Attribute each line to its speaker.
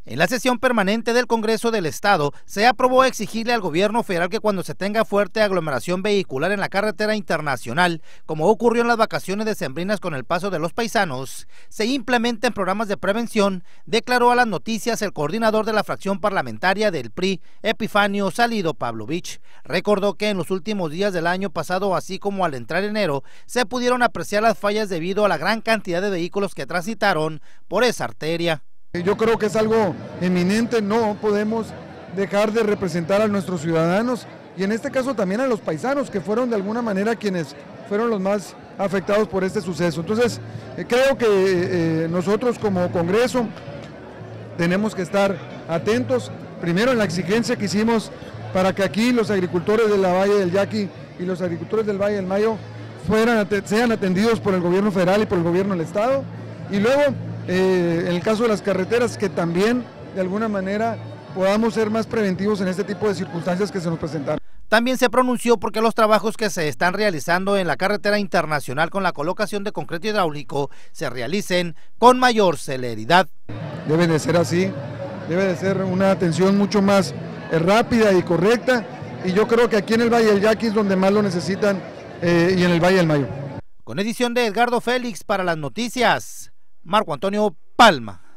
Speaker 1: En la sesión permanente del Congreso del Estado se aprobó exigirle al gobierno federal que cuando se tenga fuerte aglomeración vehicular en la carretera internacional, como ocurrió en las vacaciones decembrinas con el paso de los paisanos, se implementen programas de prevención, declaró a las noticias el coordinador de la fracción parlamentaria del PRI, Epifanio Salido Pavlovich. Recordó que en los últimos días del año pasado, así como al entrar enero, se pudieron apreciar las fallas debido a la gran cantidad de vehículos que transitaron por esa arteria.
Speaker 2: Yo creo que es algo eminente, no podemos dejar de representar a nuestros ciudadanos y en este caso también a los paisanos que fueron de alguna manera quienes fueron los más afectados por este suceso. Entonces creo que nosotros como Congreso tenemos que estar atentos, primero en la exigencia que hicimos para que aquí los agricultores de la Valle del Yaqui y los agricultores del Valle del Mayo sean atendidos por el gobierno federal y por el gobierno del estado, y luego en el caso de las carreteras, que también de alguna manera podamos ser más preventivos en este tipo de circunstancias que se nos presentaron.
Speaker 1: También se pronunció porque los trabajos que se están realizando en la carretera internacional con la colocación de concreto hidráulico se realicen con mayor celeridad.
Speaker 2: Debe de ser así, debe de ser una atención mucho más rápida y correcta, y yo creo que aquí en el Valle del Yaqui es donde más lo necesitan, y en el Valle del Mayo.
Speaker 1: Con edición de Edgardo Félix para las noticias, Marco Antonio Palma.